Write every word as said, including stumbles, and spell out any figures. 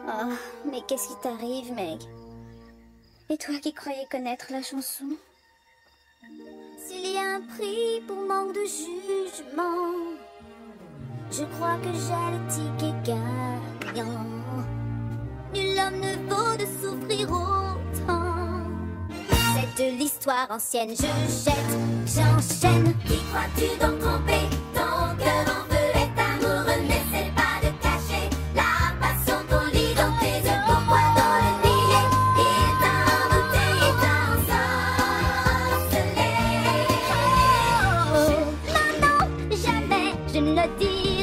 Oh, mais qu'est-ce qui t'arrive, Meg? Et toi qui croyais connaître la chanson? S'il y a un prix pour manque de jugement, je crois que j'ai le ticket gagnant. Nul homme ne vaut de souffrir autant. C'est de l'histoire ancienne, je jette, j'enchaîne. Qui crois-tu donc tromper? Ton cœur en feu est amoureux, n'essaie pas de cacher la passion qu'on lit dans tes yeux. Pourquoi dans le nier? Il t'a embouteillé, t'a ensorcelé. Oh, non, non, jamais je ne le dis.